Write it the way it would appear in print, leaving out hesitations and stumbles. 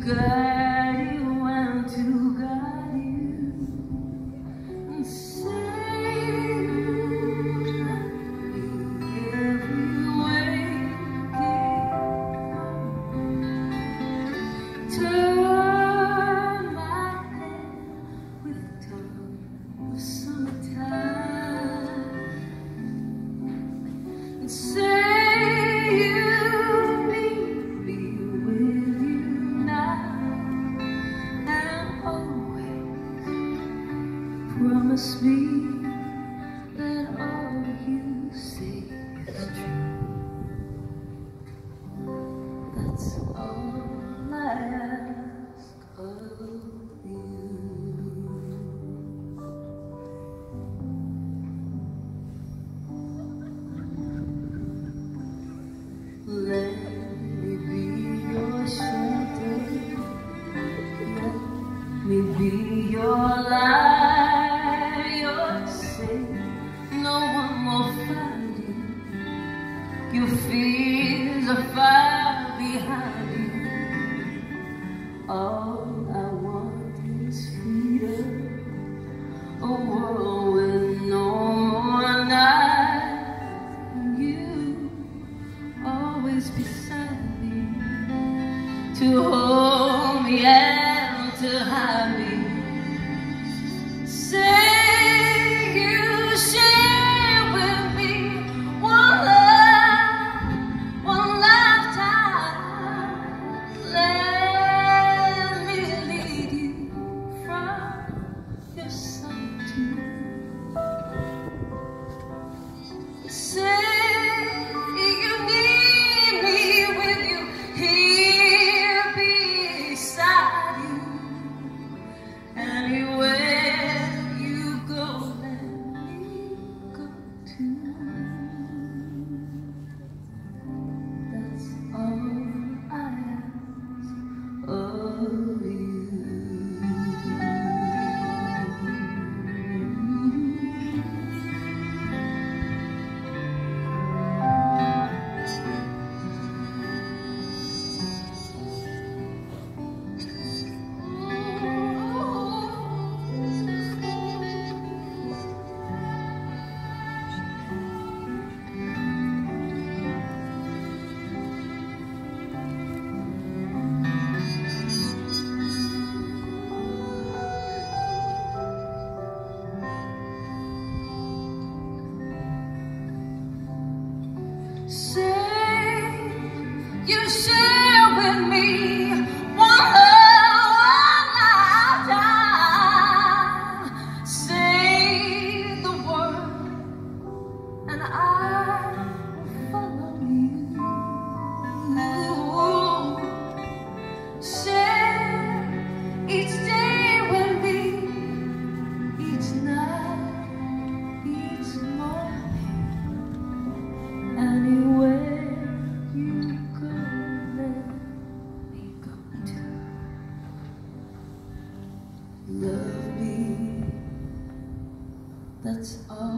guide you and to guide you and save you every way. Turn my head with tongue of summertime and say you need me with you now and always. Promise me that all you say is true. That's all I ask of you. Let me be your shelter. Let me be your light, your safe. No one will find you. Your fears are far behind you. All I want is freedom, a world with no more night, and you always beside me, to hold me and to hide me. Say you share with me one love, one lifetime. Let me lead you from your solitude. Say you need me with you here beside you. Anywhere you go, let me go too. That's all I ask of you. Say you share with me one love, one lifetime. Say the word and I will follow you. Share each day with me, each night, each morning. Anywhere you go, let me go too. Love me, that's all.